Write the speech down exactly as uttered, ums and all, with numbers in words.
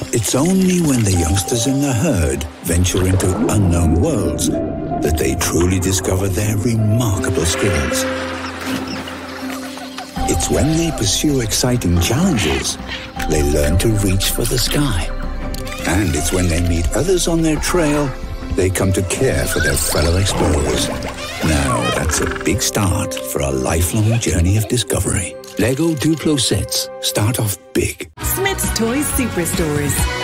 It's only when the youngsters in the herd venture into unknown worlds that they truly discover their remarkable skills. It's when they pursue exciting challenges they learn to reach for the sky. And it's when they meet others on their trail they come to care for their fellow explorers. Now that's a big start for a lifelong journey of discovery. LEGO Duplo sets start off big. Smyths Toys Superstores.